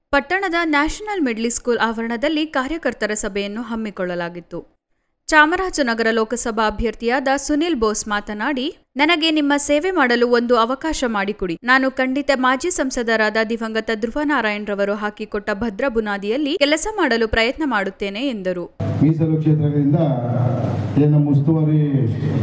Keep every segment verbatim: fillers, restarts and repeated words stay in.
ಪಟ್ಟಣದ national middle school ಆವರಣದಲ್ಲಿ ಕಾರ್ಯಕರ್ತರ ಸಭೆಯನ್ನು ಹಮ್ಮಿಕೊಳ್ಳಲಾಗಿತ್ತು. ಚಾಮರಾಜನಗರ ಲೋಕಸಭಾ ಅಭ್ಯರ್ಥಿಯಾದ ಸುನಿಲ್ ಬೋಸ್ ಮಾತನಾಡಿ, ನನಗೆ ನಿಮ್ಮ ಸೇವೆ ಮಾಡಲು ಒಂದು ಅವಕಾಶ ಮಾಡಿಕೊಡಿ. ನಾನು ಖಂಡಿತ ಮಾಜಿ ಸಂಸದರಾದ ದಿವಂಗತ ಧ್ರುವನಾರಾಯಣರವರು ಹಾಕಿಕೊಟ್ಟ ಭದ್ರ ಬುನಾದಿಯಲ್ಲಿ ಕೆಲಸ ಮಾಡಲು ಪ್ರಯತ್ನ ಮಾಡುತ್ತೇನೆ ಎಂದರು. ಮೀಸಲು ಕ್ಷೇತ್ರಗಳಿಂದ ಏನು ಉಸ್ತುವಾರಿಗಳಾದಂಥ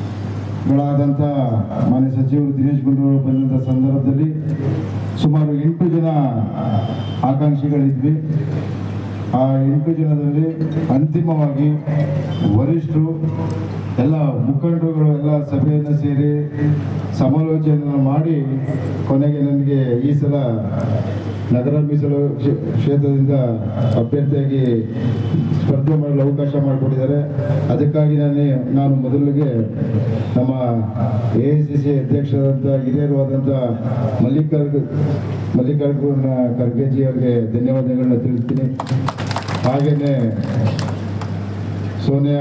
ಮಾನ್ಯ ಸಚಿವರು ದಿನೇಶ್ ಗುಂಡೂರಾವ್ ಬಂದಂಥ ಸಂದರ್ಭದಲ್ಲಿ ಸುಮಾರು ಎಂಟು ಜನ ಆಕಾಂಕ್ಷಿಗಳಿದ್ವಿ. ಆ ಎಂಟು ಜನದಲ್ಲಿ ಅಂತಿಮವಾಗಿ ವರಿಷ್ಠರು ಎಲ್ಲ ಮುಖಂಡರುಗಳು ಎಲ್ಲ ಸಭೆಯನ್ನು ಸೇರಿ ಸಮಾಲೋಚನೆ ಮಾಡಿ ಕೊನೆಗೆ ನನಗೆ ಈ ಸಲ ನಗರ ಮೀಸಲು ಕ್ಷೇತ್ರದಿಂದ ಅಭ್ಯರ್ಥಿಯಾಗಿ ಸ್ಪರ್ಧೆ ಮಾಡಲು ಅವಕಾಶ ಮಾಡಿಕೊಟ್ಟಿದ್ದಾರೆ. ಅದಕ್ಕಾಗಿ ನಾನು ನಾನು ಮೊದಲಿಗೆ ನಮ್ಮ ಎ ಐ ಸಿ ಸಿ ಅಧ್ಯಕ್ಷರಾದಂಥ ಹಿರಿಯರಾದಂಥ ಮಲ್ಲಿಕಾರ್ಜುನ ಮಲ್ಲಿಕಾರ್ಜುನ ಖರ್ಗೆಜಿ ಅವರಿಗೆ ಧನ್ಯವಾದಗಳನ್ನ ತಿಳಿಸ್ತೀನಿ. ಹಾಗೆಯೇ ಸೋನಿಯಾ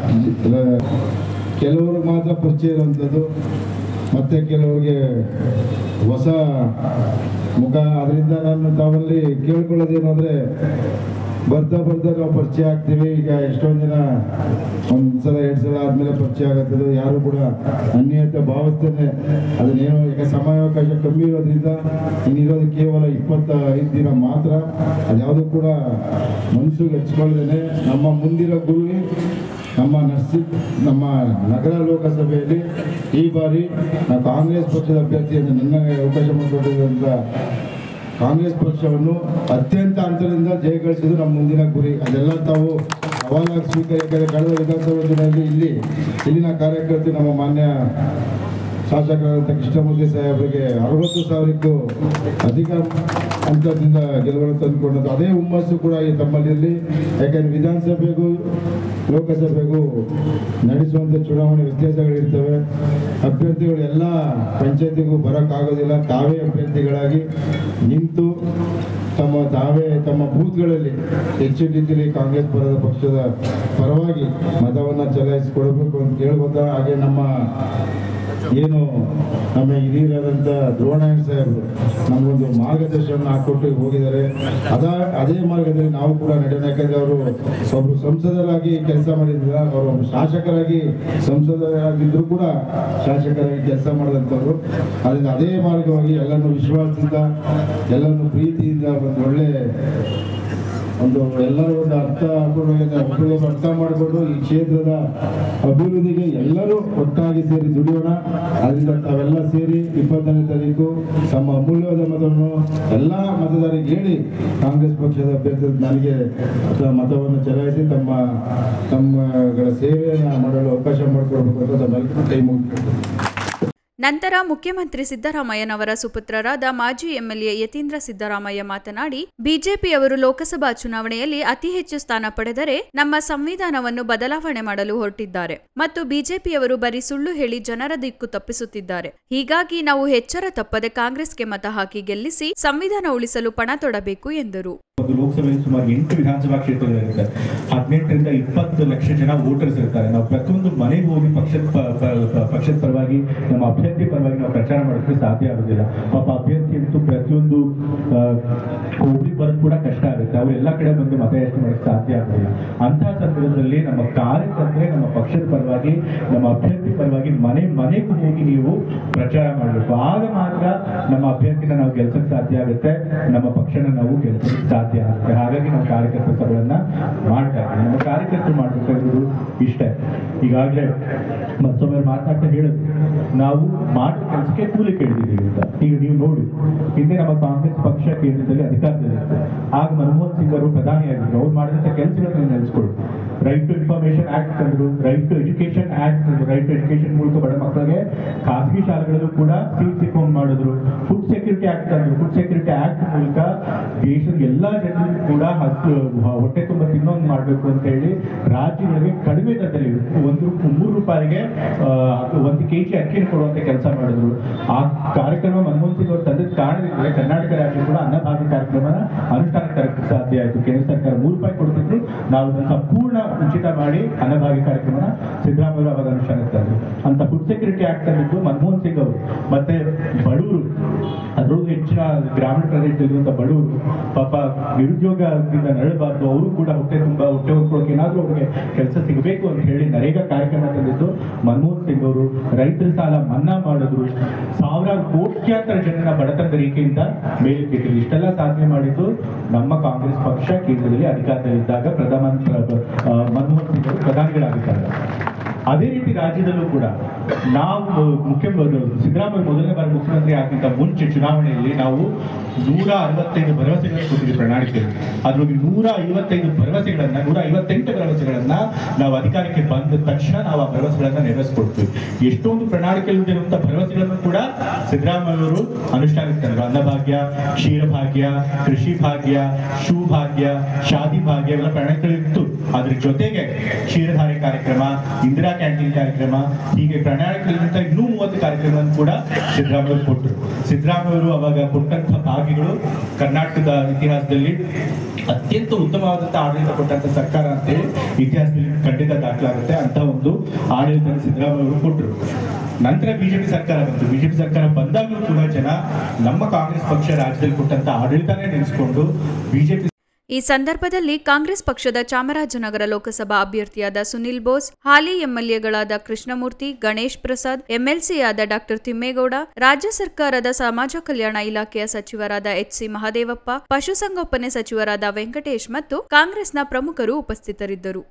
ಕೆಲವರು ಮಾತ್ರ ಪರಿಚಯ ಇರುವಂಥದ್ದು, ಮತ್ತು ಕೆಲವರಿಗೆ ಹೊಸ ಮುಖ. ಅದರಿಂದ ನಾನು ತಾವಲ್ಲಿ ಕೇಳ್ಕೊಳ್ಳೋದೇನು ಅಂದರೆ, ಬರ್ತಾ ಬರ್ತಾ ನಾವು ಪರಿಚಯ ಆಗ್ತೀವಿ. ಈಗ ಎಷ್ಟೊಂದು ಜನ ಒಂದು ಸಲ ಎರಡು ಸಲ ಆದಮೇಲೆ ಪರಿಚಯ ಆಗುತ್ತದೆ. ಯಾರು ಕೂಡ ಅನ್ಯತೆ ಭಾವಿಸ್ತೇನೆ. ಅದನ್ನೇನೋ ಈಗ ಸಮಯಾವಕಾಶ ಕಮ್ಮಿ ಇರೋದ್ರಿಂದ ಇನ್ನಿರೋದು ಕೇವಲ ಇಪ್ಪತ್ತೈದು ದಿನ ಮಾತ್ರ. ಅದ್ಯಾವುದು ಕೂಡ ಮನಸ್ಸಿಗೆ ಹಚ್ಕೊಳ್ಳದೇನೆ ನಮ್ಮ ಮುಂದಿನ ಗುರಿ ನಮ್ಮ ನರ್ಸಿ ನಮ್ಮ ನಗರ ಲೋಕಸಭೆಯಲ್ಲಿ ಈ ಬಾರಿ ನಾವು ಕಾಂಗ್ರೆಸ್ ಪಕ್ಷದ ಅಭ್ಯರ್ಥಿಯನ್ನು ನನಗೆ ಅವಕಾಶ ಮಾಡಿಕೊಟ್ಟಿರುವಂಥ ಕಾಂಗ್ರೆಸ್ ಪಕ್ಷವನ್ನು ಅತ್ಯಂತ ಅಂತರದಿಂದ ಜಯಗಳಿಸಿದ್ದು ನಮ್ಮ ಮುಂದಿನ ಗುರಿ. ಅದೆಲ್ಲ ತಾವು ಸವಾಲಾಗಿ ಸ್ವೀಕಾರ. ಯಾಕಂದರೆ ಕಳೆದ ವಿಧಾನಸಭಾ ಚುನಾವಣೆಯಲ್ಲಿ ಇಲ್ಲಿ ಇಲ್ಲಿನ ಕಾರ್ಯಕರ್ತರು ನಮ್ಮ ಮಾನ್ಯ ಶಾಸಕರಾದಂಥ ಕೃಷ್ಣಮೂರ್ತಿ ಸಾಹೇಬರಿಗೆ ಅರವತ್ತು ಸಾವಿರಕ್ಕೂ ಅಧಿಕ ಅಂತರದಿಂದ ಗೆಲುವನ್ನು ತಂದುಕೊಂಡದ್ದು. ಅದೇ ಹುಮ್ಮಸ್ಸು ಕೂಡ ಈ ತಮ್ಮಲ್ಲಿರಲಿ. ಯಾಕಂದರೆ ವಿಧಾನಸಭೆಗೂ ಲೋಕಸಭೆಗೂ ನಡೆಸುವಂಥ ಚುನಾವಣೆ ವ್ಯತ್ಯಾಸಗಳಿರ್ತವೆ. ಅಭ್ಯರ್ಥಿಗಳು ಎಲ್ಲ ಪಂಚಾಯತಿಗೂ ಬರೋಕ್ಕಾಗೋದಿಲ್ಲ. ತಾವೇ ಅಭ್ಯರ್ಥಿಗಳಾಗಿ ನಿಂತು ತಮ್ಮ ತಾವೇ ತಮ್ಮ ಬೂತ್ಗಳಲ್ಲಿ ಹೆಚ್ಚಿನ ರೀತಿಯಲ್ಲಿ ಕಾಂಗ್ರೆಸ್ ಪರದ ಪಕ್ಷದ ಪರವಾಗಿ ಮತವನ್ನು ಚಲಾಯಿಸಿಕೊಡಬೇಕು ಅಂತ ಕೇಳ್ಬೋದ. ಹಾಗೆ ನಮ್ಮ ಏನು ನಮ್ಮ ಹಿರಿಯರಾದಂಥ ಧ್ರುವನಾರಾಯಣ ಸಾಹೇಬರು ನಮಗೊಂದು ಮಾರ್ಗದರ್ಶನ ಹಾಕ್ಕೊಟ್ಟು ಹೋಗಿದ್ದಾರೆ. ಅದ ಅದೇ ಮಾರ್ಗದಲ್ಲಿ ನಾವು ಕೂಡ ನಡೆಯೋಣ. ಯಾಕಂದರೆ ಅವರು ಒಬ್ಬರು ಸಂಸದರಾಗಿ ಕೆಲಸ ಮಾಡಿದ್ರ, ಅವರು ಶಾಸಕರಾಗಿ ಸಂಸದರಾಗಿದ್ದರೂ ಕೂಡ ಶಾಸಕರಾಗಿ ಕೆಲಸ ಮಾಡಿದಂಥವ್ರು. ಅದರಿಂದ ಅದೇ ಮಾರ್ಗವಾಗಿ ಎಲ್ಲರನ್ನು ವಿಶ್ವಾಸದಿಂದ ಎಲ್ಲರನ್ನು ಪ್ರೀತಿಯಿಂದ ಒಂದು ಒಳ್ಳೆ ಒಂದು ಎಲ್ಲರೂ ಒಂದು ಅರ್ಥ ಒಬ್ಬರಿಗೆ ಅರ್ಥ ಮಾಡಿಕೊಂಡು ಈ ಕ್ಷೇತ್ರದ ಅಭಿವೃದ್ಧಿಗೆ ಎಲ್ಲರೂ ಒಟ್ಟಾಗಿ ಸೇರಿ ದುಡಿಯೋಣ. ಅದರಿಂದ ತಾವೆಲ್ಲ ಸೇರಿ ಇಪ್ಪತ್ತನೇ ತಾರೀಕು ತಮ್ಮ ಅಮೂಲ್ಯವಾದ ಮತವನ್ನು ಎಲ್ಲ ಮತದಾರರಿಗೆ ಹೇಳಿ ಕಾಂಗ್ರೆಸ್ ಪಕ್ಷದ ಅಭ್ಯರ್ಥಿ ನನಗೆ ಮತವನ್ನು ಚಲಾಯಿಸಿ ತಮ್ಮ ತಮ್ಮಗಳ ಸೇವೆಯನ್ನು ಮಾಡಲು ಅವಕಾಶ ಮಾಡಿಕೊಡ್ಬೇಕು ಅಂತ ತಮ್ಮೆಲ್ಲರೂ ಕೈ ಮುಗಿದು. ನಂತರ ಮುಖ್ಯಮಂತ್ರಿ ಸಿದ್ದರಾಮಯ್ಯನವರ ಸುಪುತ್ರರಾದ ಮಾಜಿ ಎಂಎಲ್ಎ ಯತೀಂದ್ರ ಸಿದ್ದರಾಮಯ್ಯ ಮಾತನಾಡಿ, ಬಿಜೆಪಿಯವರು ಲೋಕಸಭಾ ಚುನಾವಣೆಯಲ್ಲಿ ಅತಿ ಹೆಚ್ಚು ಸ್ಥಾನ ಪಡೆದರೆ ನಮ್ಮ ಸಂವಿಧಾನವನ್ನು ಬದಲಾವಣೆ ಮಾಡಲು ಹೊರಟಿದ್ದಾರೆ ಮತ್ತು ಬಿಜೆಪಿಯವರು ಬರೀ ಸುಳ್ಳು ಹೇಳಿ ಜನರ ದಿಕ್ಕು ತಪ್ಪಿಸುತ್ತಿದ್ದಾರೆ. ಹೀಗಾಗಿ ನಾವು ಎಚ್ಚರ ತಪ್ಪದೆ ಕಾಂಗ್ರೆಸ್ಗೆ ಮತ ಹಾಕಿ ಗೆಲ್ಲಿಸಿ ಸಂವಿಧಾನ ಉಳಿಸಲು ಪಣ ತೊಡಬೇಕು ಎಂದರು. ಲೋಕಸಭೆಯಲ್ಲಿ ಸುಮಾರು ಎಂಟು ವಿಧಾನಸಭಾ ಕ್ಷೇತ್ರಗಳಿರುತ್ತೆ. ಹದಿನೆಂಟರಿಂದ ಇಪ್ಪತ್ತು ಲಕ್ಷ ಜನ ವೋಟರ್ಸ್ ಇರ್ತಾರೆ. ನಾವು ಪ್ರತಿಯೊಂದು ಮನೆಗೂ ಹೋಗಿ ಪಕ್ಷದ ಪಕ್ಷದ ಪರವಾಗಿ ನಮ್ಮ ಅಭ್ಯರ್ಥಿ ಪರವಾಗಿ ನಾವು ಪ್ರಚಾರ ಮಾಡೋಕ್ಕೆ ಸಾಧ್ಯ ಆಗೋದಿಲ್ಲ. ಪಾಪ ಅಭ್ಯರ್ಥಿ ಅಂತೂ ಪ್ರತಿಯೊಂದು ಹೋಗಿ ಬರೋದು ಕೂಡ ಕಷ್ಟ ಆಗುತ್ತೆ. ಅವ್ರು ಎಲ್ಲ ಕಡೆ ಬಂದು ಮತಯಾಚನೆ ಮಾಡೋಕ್ಕೆ ಸಾಧ್ಯ ಆಗೋದಿಲ್ಲ. ಅಂತಹ ಸಂದರ್ಭದಲ್ಲಿ ನಮ್ಮ ಕಾರ್ಯಕರ್ತರೆ ನಮ್ಮ ಪಕ್ಷದ ಪರವಾಗಿ ನಮ್ಮ ಅಭ್ಯರ್ಥಿ ಪರವಾಗಿ ಮನೆ ಮನೆಗೂ ಹೋಗಿ ನೀವು ಪ್ರಚಾರ ಮಾಡಬೇಕು. ಆಗ ಮಾತ್ರ ನಮ್ಮ ಅಭ್ಯರ್ಥಿನ ನಾವು ಗೆಲ್ಸಕ್ಕೆ ಸಾಧ್ಯ ಆಗುತ್ತೆ, ನಮ್ಮ ಪಕ್ಷನ ನಾವು ಗೆಲ್ಸಕ್ಕೆ ಸಾಧ್ಯ ಆಗುತ್ತೆ. ಹಾಗಾಗಿ ನಾವು ಕಾರ್ಯಕರ್ತರ ಸಭೆಯನ್ನ ಮಾಡ್ತಾ ಇದ್ದೀವಿ. ನಮ್ಮ ಕಾರ್ಯಕರ್ತರು ಮಾಡಬೇಕಾಗಿರೋದು ಇಷ್ಟೇ. ಈಗಾಗಲೇ ಮತ್ತೊಮ್ಮೆ ಮಾತಾಡ್ತಾ ಹೇಳಿದ್ರು, ನಾವು ಮಾಡೋ ಕೆಲಸಕ್ಕೆ ಕೂಲಿ ಕೇಳಿದ್ದೀವಿ ಅಂತ. ಈಗ ನೀವು ನೋಡಿ, ಹಿಂದೆ ನಮ್ಮ ಕಾಂಗ್ರೆಸ್ ಪಕ್ಷ ಕೇಂದ್ರದಲ್ಲಿ ಅಧಿಕಾರದಲ್ಲಿತ್ತು. ಆಗ ಮನಮೋಹನ್ ಸಿಂಗ್ ಅವರು ಪ್ರಧಾನಿಯಾಗಿದ್ರು. ಅವ್ರು ಮಾಡಿದಂಥ ಕೆಲಸಗಳನ್ನು ನೆನೆಸ್ಕೊಳ್ಳಿ. ರೈಟ್ ಟು ಇನ್ಫಾರ್ಮೇಶನ್ ಆಕ್ಟ್ ತಂದ್ರು, ರೈಟ್ ಟು ಎಜುಕೇಶನ್ ಆಕ್ಟ್ ತಂದ್ರು. ರೈಟ್ ಟು ಎಜುಕೇಶನ್ ಮೂಲಕ ಬಡ ಮಕ್ಕಳಿಗೆ ಖಾಸಗಿ ಶಾಲೆಗಳಲ್ಲೂ ಕೂಡ ಸೀಟ್ ಸಿಕ್ಕೊಂಡು ಮಾಡಿದ್ರು. ಫುಡ್ ಸೆಕ್ಯೂರಿಟಿ ಆಕ್ಟ್ ತಂದ್ರು. ಫುಡ್ ಸೆಕ್ಯೂರಿಟಿ ಆಕ್ಟ್ ಮೂಲಕ ದೇಶದ ಎಲ್ಲಾ ಜನರಿಗೂ ಕೂಡ ಹತ್ತು ಹೊಟ್ಟೆ ತುಂಬ ತಿನ್ನೋದು ಮಾಡಬೇಕು ಅಂತ ಹೇಳಿ ರಾಜ್ಯಗಳಿಗೆ ಕಡಿಮೆ ದರದಲ್ಲಿ ಒಂದು ಮೂರು ರೂಪಾಯಿಗೆ ಒಂದು ಕೆಜಿ ಅಕ್ಕಿಯನ್ನು ಕೊಡುವಂತ ಕೆಲಸ ಮಾಡಿದ್ರು. ಆ ಕಾರ್ಯಕ್ರಮ ಮನಮೋಹನ್ ಸಿಂಗ್ ಅವರು ತಂದಿದ್ದ ಕಾರಣದಿಂದಲೇ ಕರ್ನಾಟಕ ರಾಜ್ಯ ಕೂಡ ಅನ್ನಭಾಗ್ಯ ಕಾರ್ಯಕ್ರಮನ ಅನುಷ್ಠಾನಕ್ಕೆ ತರಕ್ಕೆ ಸಾಧ್ಯ ಆಯಿತು. ಕೇಂದ್ರ ಸರ್ಕಾರ ಮೂರು ರೂಪಾಯಿ ಕೊಡ್ತಿದ್ರು, ನಾವು ಅದನ್ನು ಸಂಪೂರ್ಣ ಉಚಿತ ಮಾಡಿ ಅನ್ನಭಾಗ್ಯ ಕಾರ್ಯಕ್ರಮನ ಸಿದ್ದರಾಮಯ್ಯ ಅವಾಗ ಅನುಷ್ಠಾನಕ್ಕೆ ತಂದ್ರು. ಅಂತ ಫುಡ್ ಸೆಕ್ಯೂರಿಟಿ ಆಕ್ಟ್ ತಂದಿದ್ದು ಮನಮೋಹನ್ ಸಿಂಗ್ ಅವರು. ಮತ್ತೆ ಬಡವರು, ಅದರಲ್ಲೂ ಹೆಚ್ಚಿನ ಗ್ರಾಮೀಣ ಪ್ರದೇಶದಲ್ಲಿರುವಂಥ ಬಡವರು ಪಾಪ ನಿರುದ್ಯೋಗದಿಂದ ನರಳಬಾರ್ದು, ಅವರು ಕೂಡ ಹೊಟ್ಟೆ ತುಂಬ ಹೊಟ್ಟೆ ಹೊರ್ಕೊಳ್ಳೋಕೆ ಏನಾದರೂ ಅವ್ರಿಗೆ ಕೆಲಸ ಸಿಗಬೇಕು ಅಂತ ಹೇಳಿ ನರೇಗಾ ಕಾರ್ಯಕ್ರಮ ತಂದಿದ್ದು ಮನಮೋಹನ್ ಸಿಂಗ್ ಅವರು. ರೈತರ ಸಾಲ ಮನ್ನಾ ಮಾಡಿದ್ರು, ಸಾವಿರಾರು ಕೋಟ್ಯಾಂತರ ಜನರ ಬಡತನದ ರೇಖೆಯಿಂದ ಮೇಲಕ್ಕಿಟ್ಟಿದ್ರು. ಇಷ್ಟೆಲ್ಲ ಸಾಧನೆ ಮಾಡಿದ್ದು ನಮ್ಮ ಕಾಂಗ್ರೆಸ್ ಪಕ್ಷ ಕೇಂದ್ರದಲ್ಲಿ ಅಧಿಕಾರದಲ್ಲಿದ್ದಾಗ ಪ್ರಧಾನಮಂತ್ರಿ ಮನಮೋಹನ್ ಸಿಂಗ್ ಅವರು ಪ್ರಧಾನಿಗಳಾಗಿದ್ದಾರೆ. ಅದೇ ರೀತಿ ರಾಜ್ಯದಲ್ಲೂ ಕೂಡ ನಾವು ಮುಖ್ಯ ಸಿದ್ದರಾಮಯ್ಯ ಮೊದಲನೇ ಬಾರಿ ಮುಖ್ಯಮಂತ್ರಿ ಆಗಿದ್ದ ಮುಂಚೆ ಚುನಾವಣೆಯಲ್ಲಿ ನಾವು ನೂರ ಅರವತ್ತೈದು ಭರವಸೆಗಳನ್ನು ಕೊಟ್ಟಿದ್ವಿ ಪ್ರಣಾಳಿಕೆಯಲ್ಲಿ. ಅದರಲ್ಲಿ ನೂರ ಐವತ್ತೈದು ಭರವಸೆಗಳನ್ನ ನೂರ ಐವತ್ತೆಂಟು ಭರವಸೆಗಳನ್ನ ನಾವು ಅಧಿಕಾರಕ್ಕೆ ಬಂದ ತಕ್ಷಣ ನಾವು ಆ ಭರವಸೆಗಳನ್ನ ನೆರವೇರಿಸ್ಕೊಡ್ತೀವಿ. ಎಷ್ಟೊಂದು ಪ್ರಣಾಳಿಕೆಯಲ್ಲಿ ಇರುವಂತಹ ಭರವಸೆಗಳನ್ನು ಕೂಡ ಸಿದ್ದರಾಮಯ್ಯ ಅವರು ಅನುಷ್ಠಾನಕ್ಕೆ ತಂದರು. ಅನ್ನಭಾಗ್ಯ, ಕ್ಷೀರಭಾಗ್ಯ, ಕೃಷಿ ಭಾಗ್ಯ, ಶೂ ಭಾಗ್ಯ, ಶಾದಿ ಭಾಗ್ಯ ಇವೆಲ್ಲ ಪ್ರಣಾಳಿಕೆಗಳಿತ್ತು. ಅದ್ರ ಜೊತೆಗೆ ಕ್ಷೀರಧಾರೆ ಕಾರ್ಯಕ್ರಮ, ಇಂದಿರಾ ಕ್ಯಾಂಟೀನ್ ಕಾರ್ಯಕ್ರಮ, ಹೀಗೆ ಪ್ರಣಾಳಿಕೆಗಳಿಂದ ಇನ್ನೂ ಮೂವತ್ತು ಕಾರ್ಯಕ್ರಮವನ್ನು ಕೂಡ ಸಿದ್ದರಾಮಯ್ಯ ಕೊಟ್ಟರು. ಸಿದ್ದರಾಮಯ್ಯವರು ಅವಾಗ ಕೊಟ್ಟಂತಹ ಭಾಗ್ಯಗಳು ಕರ್ನಾಟಕದ ಇತಿಹಾಸದಲ್ಲಿ ಅತ್ಯಂತ ಉತ್ತಮವಾದಂತಹ ಆಡಳಿತ ಕೊಟ್ಟಂತ ಸರ್ಕಾರ ಅಂತೇಳಿ ಇತಿಹಾಸದಲ್ಲಿ ಖಂಡಿತ ದಾಖಲಾಗುತ್ತೆ. ಅಂತ ಒಂದು ಆಡಳಿತ ಸಿದ್ದರಾಮಯ್ಯ ಅವರು ಕೊಟ್ಟರು. ನಂತರ ಬಿಜೆಪಿ ಸರ್ಕಾರ ಬಂತು. ಬಿಜೆಪಿ ಸರ್ಕಾರ ಬಂದಾಗಲೂ ಕೂಡ ಜನ ನಮ್ಮ ಕಾಂಗ್ರೆಸ್ ಪಕ್ಷ ರಾಜ್ಯದಲ್ಲಿ ಕೊಟ್ಟಂತ ಆಡಳಿತನೇ ನೆನೆಸ್ಕೊಂಡು ಬಿಜೆಪಿ. ಈ ಸಂದರ್ಭದಲ್ಲಿ ಕಾಂಗ್ರೆಸ್ ಪಕ್ಷದ ಚಾಮರಾಜನಗರ ಲೋಕಸಭಾ ಅಭ್ಯರ್ಥಿಯಾದ ಸುನಿಲ್ ಬೋಸ್, ಹಾಲಿ ಎಂಎಲ್ಎಗಳಾದ ಕೃಷ್ಣಮೂರ್ತಿ, ಗಣೇಶ್ ಪ್ರಸಾದ್, ಎಂಎಲ್ಸಿಯಾದ ಡಾಕ್ಟರ್ ತಿಮ್ಮೇಗೌಡ, ರಾಜ್ಯ ಸರ್ಕಾರದ ಸಮಾಜ ಕಲ್ಯಾಣ ಇಲಾಖೆಯ ಸಚಿವರಾದ ಎಚ್ ಸಿ ಮಹದೇವಪ್ಪ, ಪಶುಸಂಗೋಪನೆ ಸಚಿವರಾದ ವೆಂಕಟೇಶ್ ಮತ್ತು ಕಾಂಗ್ರೆಸ್ನ ಪ್ರಮುಖರು ಉಪಸ್ಥಿತರಿದ್ದರು.